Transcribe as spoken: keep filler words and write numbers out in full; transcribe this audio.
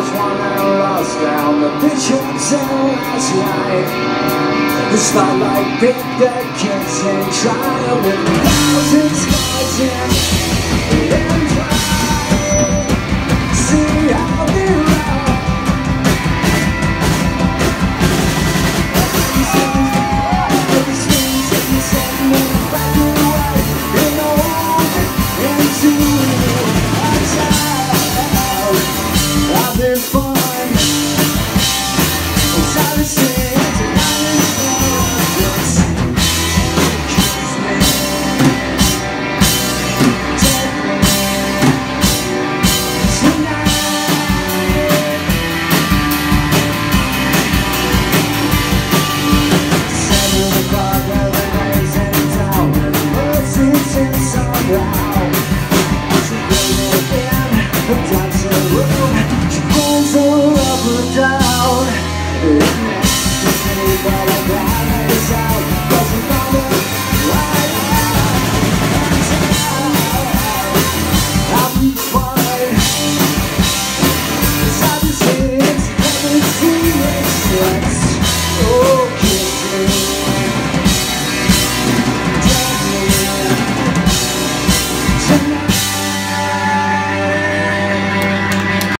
wanna lost down the beach hotel last night. The spotlight picked the kids and trial with thousands rising and pride. See how they ride. Every spins and you set me back away and over into a child. I've been fun. It's how to sing tonight. She pulls the